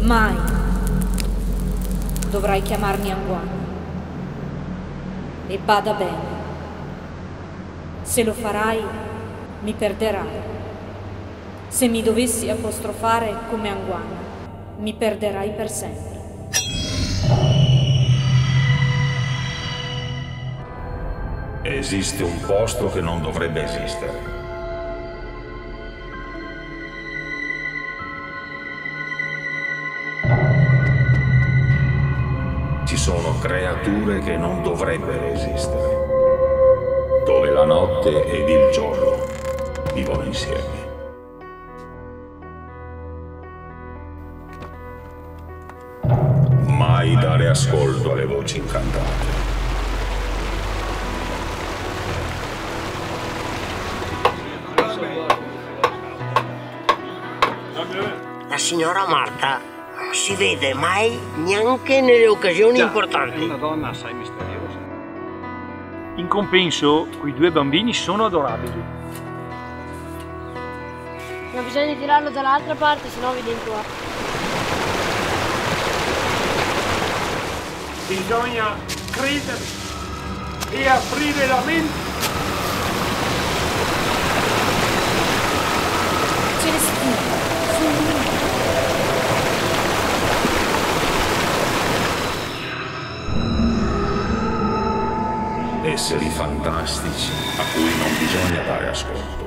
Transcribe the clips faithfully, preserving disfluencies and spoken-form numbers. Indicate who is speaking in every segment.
Speaker 1: Mai dovrai chiamarmi Anguana. E bada bene, se lo farai mi perderai. Se mi dovessi apostrofare come Anguana, mi perderai per sempre.
Speaker 2: Esiste un posto che non dovrebbe esistere. Ci sono creature che non dovrebbero esistere, dove la notte ed il giorno vivono insieme. Mai dare ascolto alle voci incantate.
Speaker 3: La signora Marta non si vede mai neanche nelle occasioni
Speaker 4: Già,
Speaker 3: importanti.
Speaker 4: È una donna assai misteriosa. In compenso, quei due bambini sono adorabili.
Speaker 5: Ma bisogna tirarlo dall'altra parte, sennò vi dentro.
Speaker 6: Bisogna credere e aprire la mente.
Speaker 1: Celestino, sono io.
Speaker 2: Esseri fantastici a cui non bisogna dare ascolto.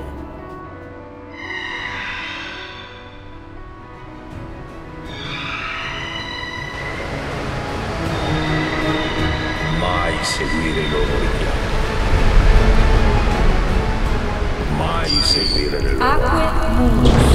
Speaker 2: Mai seguire i loro richiami. Mai seguire le loro.
Speaker 1: Acque Munus.